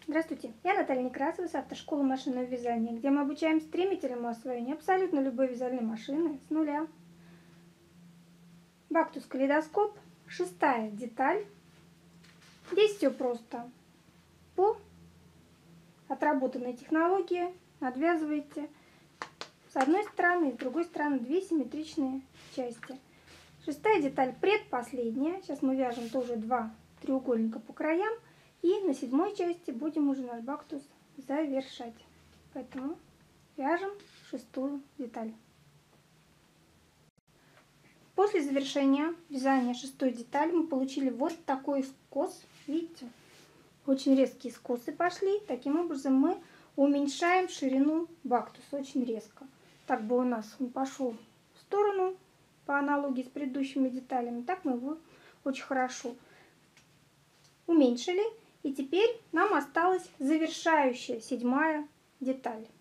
Здравствуйте, я Наталья Некрасова с автошколы машинного вязания, где мы обучаем стремительному освоению абсолютно любой вязальной машины с нуля. Бактус калейдоскоп, 6-я деталь. Здесь все просто. По отработанной технологии надвязываете с одной стороны и с другой стороны 2 симметричные части. 6-я деталь предпоследняя. Сейчас мы вяжем тоже 2 треугольника по краям. И на 7-й части будем уже наш бактус завершать. Поэтому вяжем 6-ю деталь. После завершения вязания 6-й детали мы получили вот такой скос. Видите? Очень резкие скосы пошли. Таким образом мы уменьшаем ширину бактуса очень резко. Так бы у нас он пошел в сторону по аналогии с предыдущими деталями. Так мы его очень хорошо уменьшили. И теперь нам осталась завершающая 7-я деталь.